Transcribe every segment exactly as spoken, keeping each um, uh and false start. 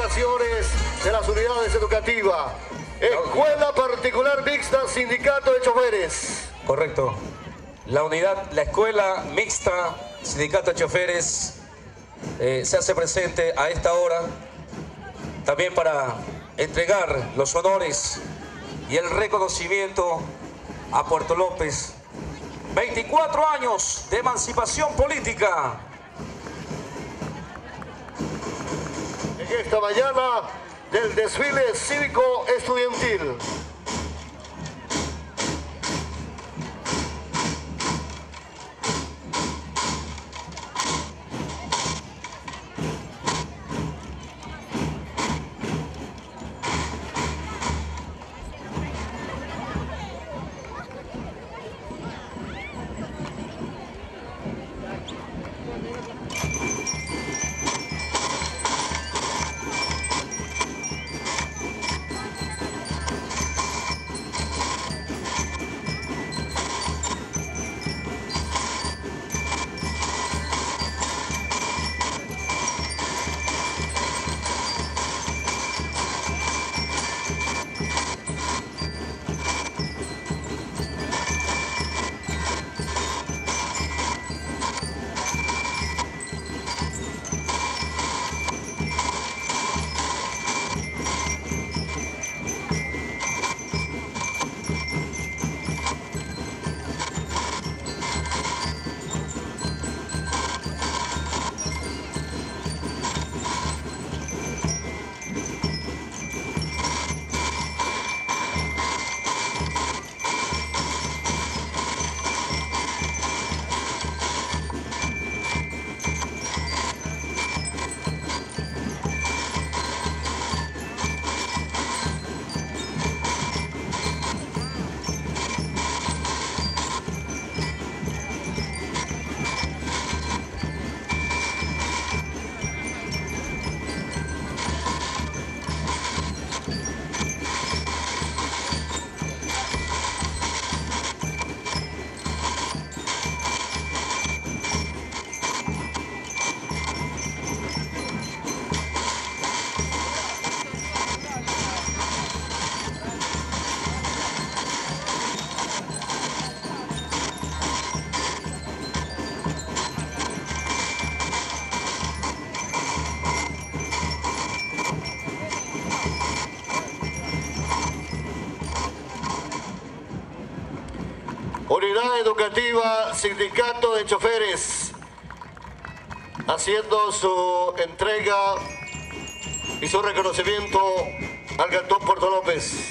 indicaciones de las unidades educativas. Escuela Particular Mixta, Sindicato de Choferes. Correcto. La unidad, la Escuela Mixta, Sindicato de Choferes, eh, se hace presente a esta hora también para entregar los honores y el reconocimiento a Puerto López. veinticuatro años de emancipación política. En esta mañana del desfile cívico estudiantil. Unidad Educativa, Sindicato de Choferes, haciendo su entrega y su reconocimiento al Cantón Puerto López.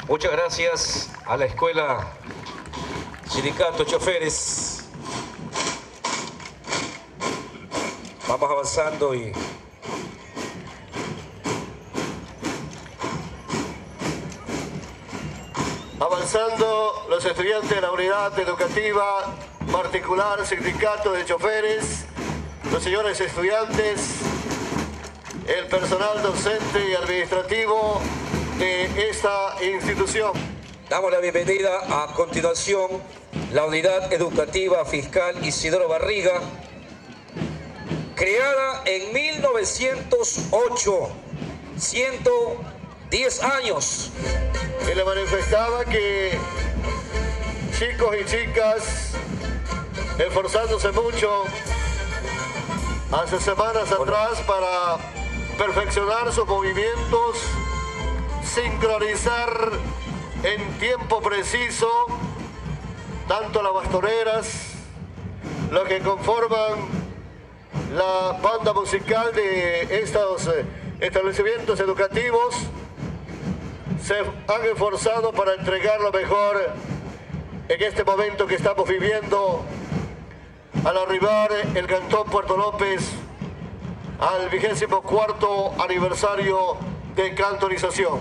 Muchas gracias a la Escuela Sindicato Choferes. Vamos avanzando y avanzando los estudiantes de la unidad educativa particular Sindicato de Choferes, los señores estudiantes, el personal docente y administrativo de esta institución. Damos la bienvenida a continuación la unidad educativa fiscal Isidoro Barriga, creada en mil novecientos ocho, ciento diez años. Y le manifestaba que chicos y chicas, esforzándose mucho hace semanas atrás para perfeccionar sus movimientos, sincronizar en tiempo preciso tanto las bastoneras, los que conforman la banda musical de estos establecimientos educativos, se han esforzado para entregar lo mejor en este momento que estamos viviendo al arribar el Cantón Puerto López al vigésimo cuarto aniversario de cantonización.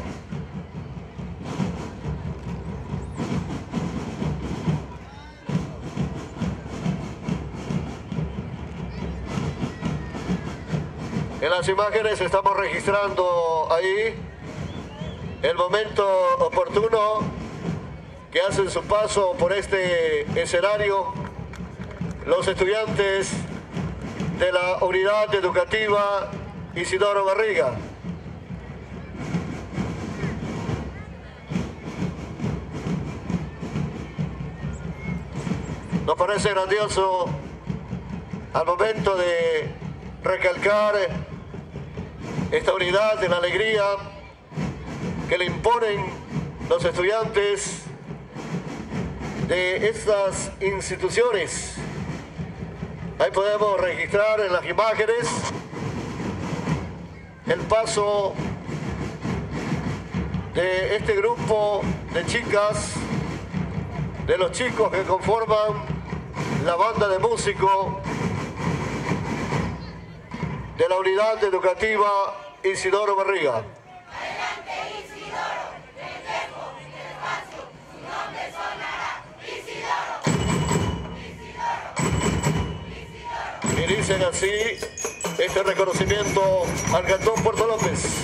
En las imágenes estamos registrando ahí el momento oportuno que hacen su paso por este escenario los estudiantes de la unidad educativa Isidoro Barriga. Nos parece grandioso al momento de recalcar esta unidad de la alegría que le imponen los estudiantes de estas instituciones. Ahí podemos registrar en las imágenes el paso de este grupo de chicas, de los chicos que conforman la banda de músicos de la unidad educativa Isidoro Barriga. Y dicen así este reconocimiento al Cantón Puerto López.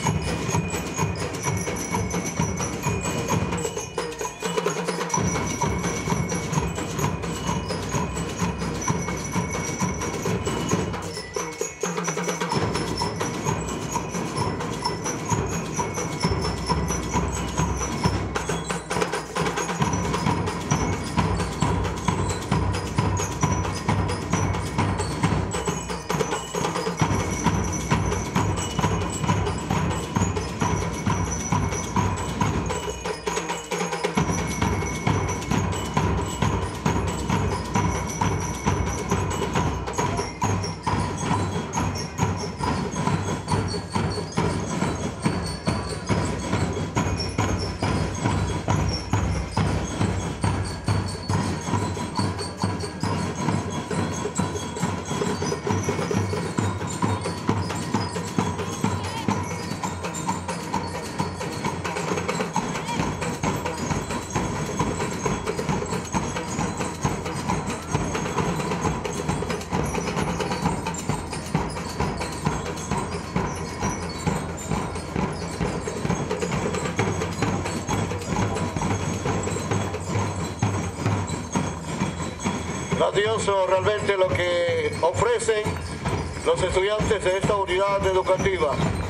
Grandioso realmente lo que ofrecen los estudiantes de esta unidad educativa,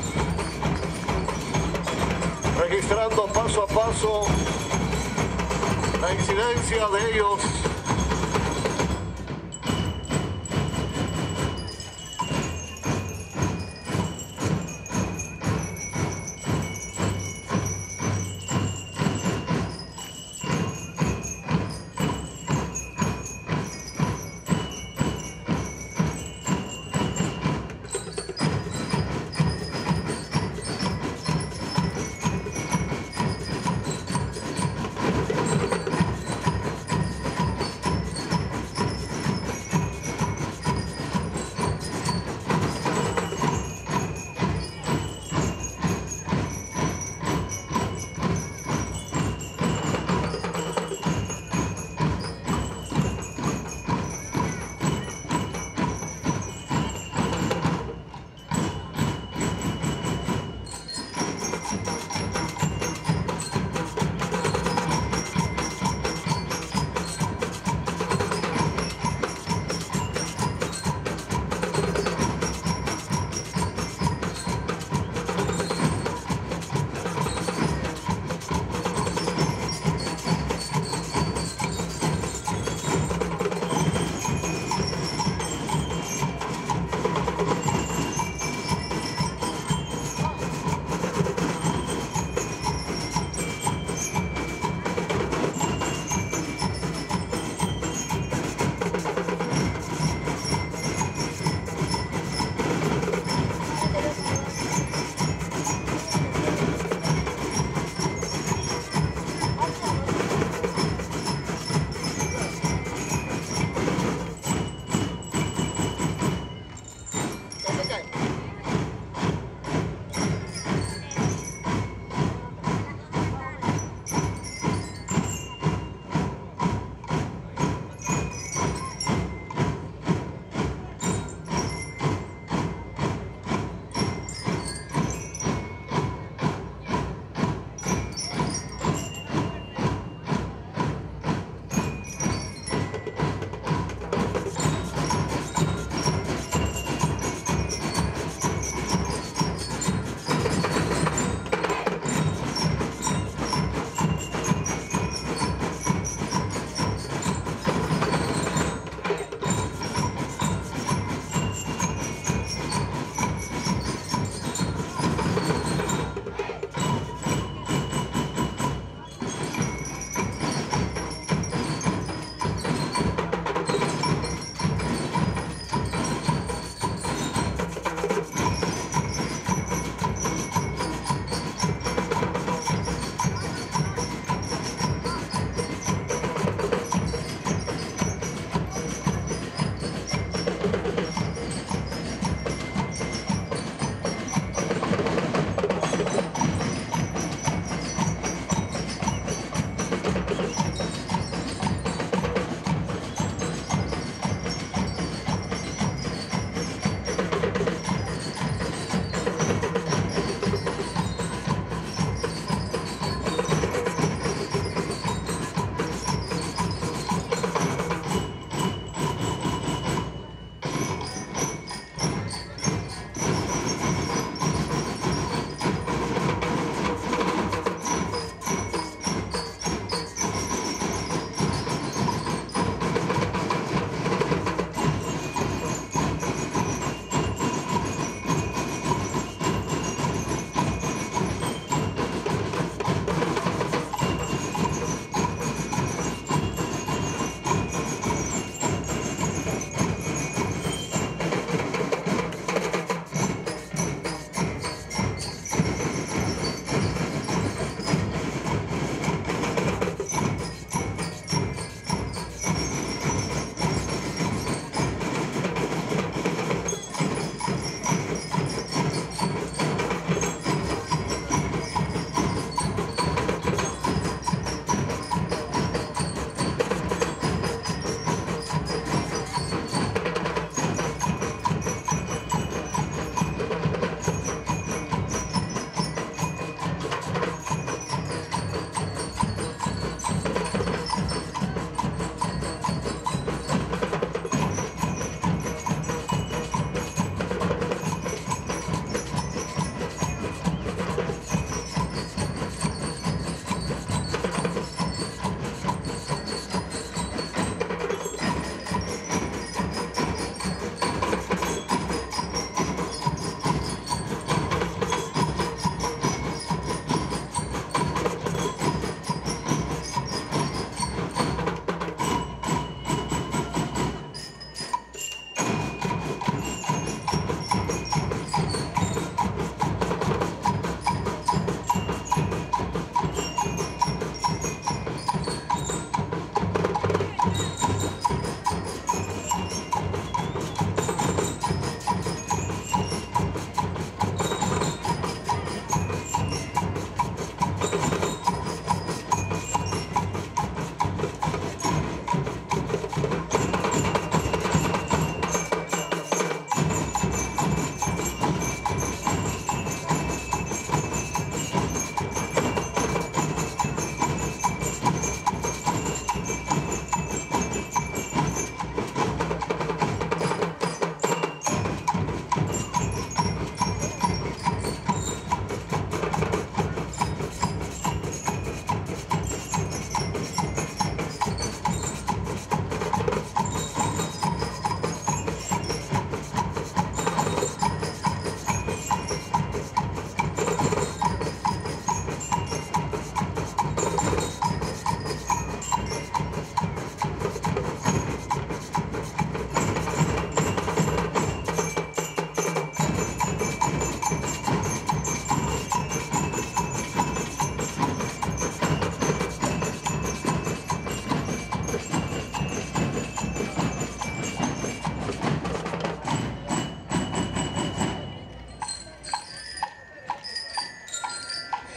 registrando paso a paso la incidencia de ellos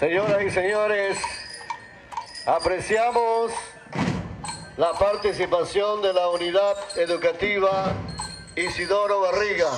Señoras y señores, apreciamos la participación de la unidad educativa Isidoro Barriga.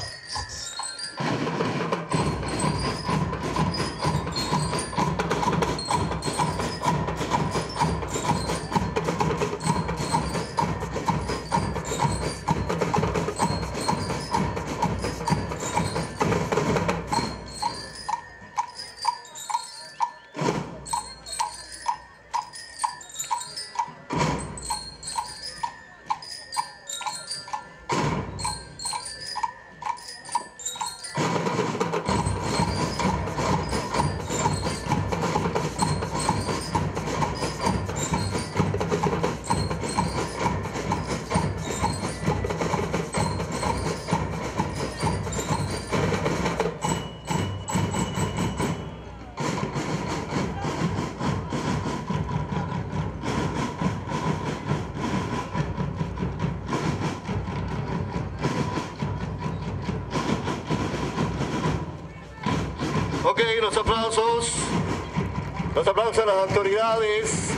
Ok, los aplausos, los aplausos a las autoridades,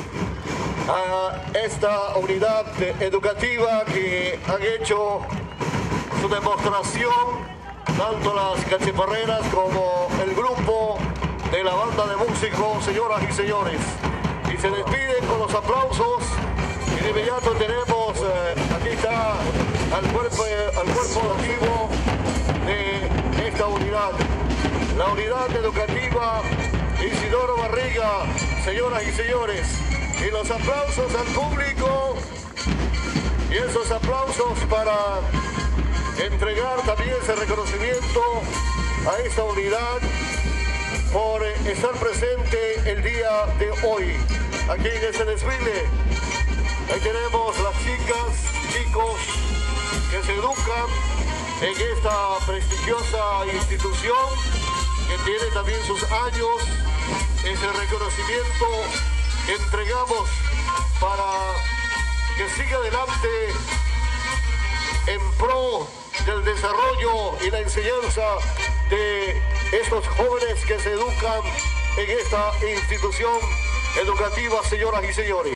a esta unidad educativa que han hecho su demostración, tanto las cachiporreras como el grupo de la banda de músicos, señoras y señores. Y se despiden con los aplausos y de inmediato tenemos, eh, aquí está, al cuerpo, al cuerpo activo de esta unidad. La unidad educativa Isidoro Barriga, señoras y señores, y los aplausos al público y esos aplausos para entregar también ese reconocimiento a esta unidad por estar presente el día de hoy aquí en ese desfile. Ahí tenemos las chicas, chicos que se educan en esta prestigiosa institución que tiene también sus años. Ese reconocimiento que entregamos para que siga adelante en pro del desarrollo y la enseñanza de estos jóvenes que se educan en esta institución educativa, señoras y señores.